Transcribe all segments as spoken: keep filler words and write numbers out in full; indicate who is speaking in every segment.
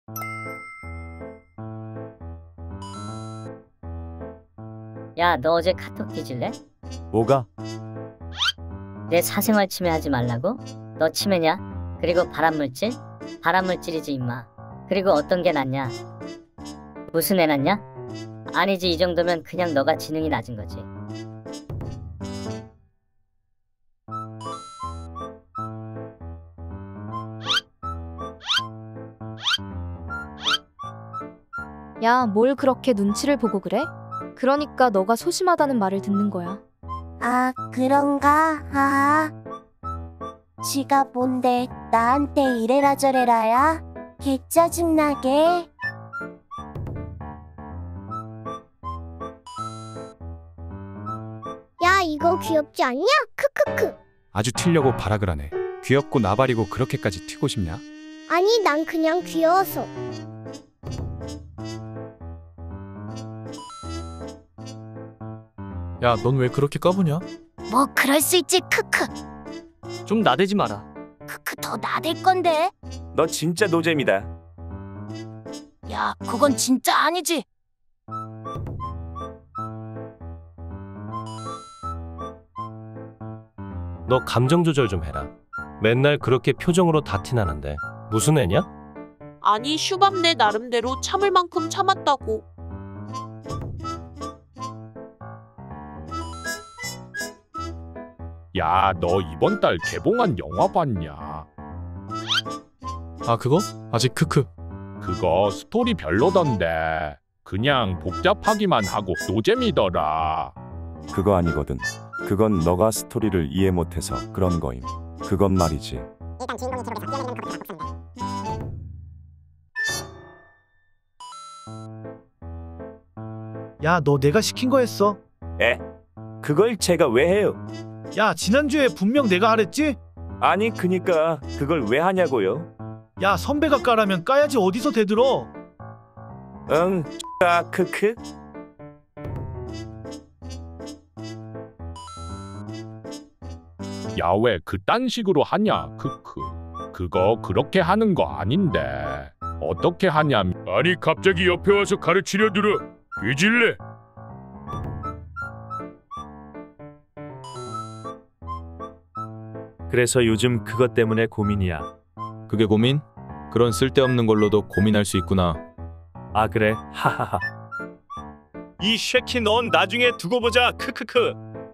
Speaker 1: 야, 너 어제 카톡 뒤질래?
Speaker 2: 뭐가?
Speaker 1: 내 사생활 침해하지 말라고? 너 침해냐? 그리고 발암물질? 발암물질이지 임마. 그리고 어떤 게 낫냐? 무슨 애 낳냐? 아니지, 이 정도면 그냥 너가 지능이 낮은 거지.
Speaker 3: 야, 뭘 그렇게 눈치를 보고 그래? 그러니까 너가 소심하다는 말을 듣는 거야.
Speaker 4: 아, 그런가? 하하. 지가 뭔데 나한테 이래라 저래라야? 개 짜증나게.
Speaker 5: 야, 이거 귀엽지 않냐? 크크크.
Speaker 6: 아주 튀려고 발악을 하네. 귀엽고 나발이고 그렇게까지 튀고 싶냐?
Speaker 5: 아니, 난 그냥 귀여워서.
Speaker 7: 야, 넌 왜 그렇게 까부냐?
Speaker 4: 뭐 그럴 수 있지. 크크.
Speaker 8: 좀 나대지 마라.
Speaker 4: 크크, 더 나댈 건데.
Speaker 2: 너 진짜 노잼이다.
Speaker 4: 야, 그건 진짜 아니지.
Speaker 9: 너 감정 조절 좀 해라. 맨날 그렇게 표정으로 다 티나는데 무슨 애냐?
Speaker 10: 아니, 슈밤 내 나름대로 참을 만큼 참았다고.
Speaker 11: 야, 너 이번 달 개봉한 영화 봤냐?
Speaker 7: 아, 그거? 아직 크크.
Speaker 11: 그거 스토리 별로던데. 그냥 복잡하기만 하고 노잼이더라.
Speaker 2: 그거 아니거든. 그건 너가 스토리를 이해 못해서 그런 거임. 그건 말이지.
Speaker 5: 일단 주인공이 제목에서 뛰어내리는 것부터 복선다.
Speaker 12: 야, 너 내가 시킨 거 했어?
Speaker 2: 에? 그걸 제가 왜 해요?
Speaker 12: 야, 지난주에 분명 내가 하랬지?
Speaker 2: 아니, 그니까 그걸 왜 하냐고요?
Speaker 12: 야, 선배가 까라면 까야지 어디서 대들어?
Speaker 2: 응, X다, 크크.
Speaker 11: 야, 왜 그딴 식으로 하냐? 크크. 그거 그렇게 하는 거 아닌데. 어떻게 하냐면.
Speaker 13: 아니, 갑자기 옆에 와서 가르치려 들어. 뒤질래?
Speaker 9: 그래서 요즘 그것 때문에 고민이야.
Speaker 7: 그게 고민? 그런 쓸데없는 걸로도 고민할 수 있구나.
Speaker 9: 아, 그래? 하하하.
Speaker 13: 이 쉐키 넌 나중에 두고 보자. 크크크.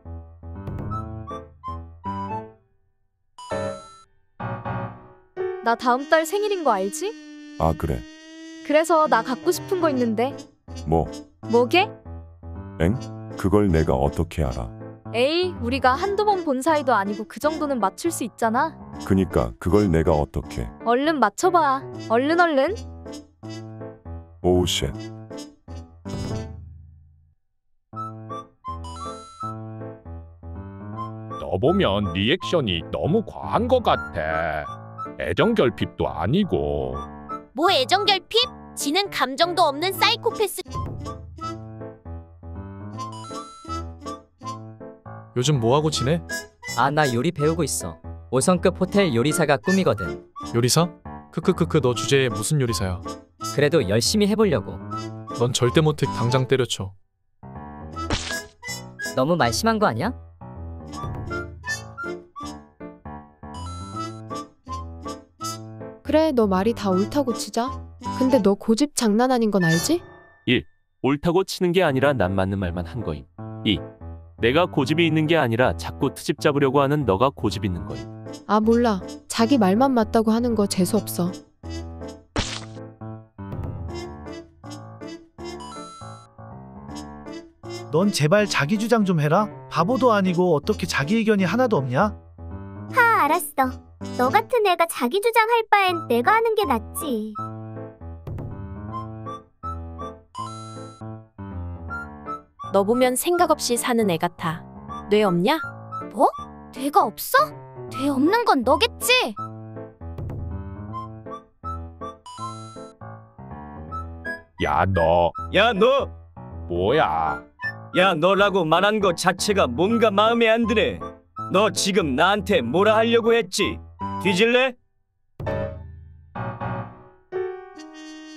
Speaker 3: 나 다음 달 생일인 거 알지?
Speaker 2: 아, 그래.
Speaker 3: 그래서 나 갖고 싶은 거 있는데.
Speaker 2: 뭐?
Speaker 3: 뭐게?
Speaker 2: 엥? 그걸 내가 어떻게 알아?
Speaker 3: 에이, 우리가 한두 번 본 사이도 아니고 그 정도는 맞출 수 있잖아.
Speaker 2: 그니까 그걸 내가 어떻게?
Speaker 3: 얼른 맞춰봐. 얼른 얼른.
Speaker 2: 오우 쉣.
Speaker 11: 너 보면 리액션이 너무 과한 것 같아. 애정결핍도 아니고.
Speaker 4: 뭐 애정결핍? 지는 감정도 없는 사이코패스.
Speaker 7: 요즘 뭐하고 지내?
Speaker 8: 아, 나 요리 배우고 있어. 오 성급 호텔 요리사가 꿈이거든.
Speaker 7: 요리사? 크크크크, 너 주제에 무슨 요리사야?
Speaker 8: 그래도 열심히 해보려고.
Speaker 7: 넌 절대 못해. 당장 때려쳐.
Speaker 8: 너무 말 심한 거 아니야?
Speaker 14: 그래, 너 말이 다 옳다고 치자. 근데 너 고집 장난 아닌 건 알지?
Speaker 9: 일. 옳다고 치는 게 아니라 난 맞는 말만 한 거임. 이. 내가 고집이 있는 게 아니라 자꾸 트집 잡으려고 하는 너가 고집 있는 거임.
Speaker 14: 아, 몰라. 자기 말만 맞다고 하는 거 재수없어.
Speaker 12: 넌 제발 자기 주장 좀 해라. 바보도 아니고 어떻게 자기 의견이 하나도 없냐?
Speaker 5: 하, 알았어. 너 같은 애가 자기 주장할 바엔 내가 하는 게 낫지.
Speaker 10: 너 보면 생각 없이 사는 애 같아. 뇌 없냐?
Speaker 4: 뭐? 뇌가 없어? 뇌 없는 건 너겠지?
Speaker 11: 야, 너.
Speaker 8: 야, 너!
Speaker 11: 뭐야?
Speaker 8: 야, 너라고 말한 거 자체가 뭔가 마음에 안 드네. 너 지금 나한테 뭐라 하려고 했지? 뒤질래?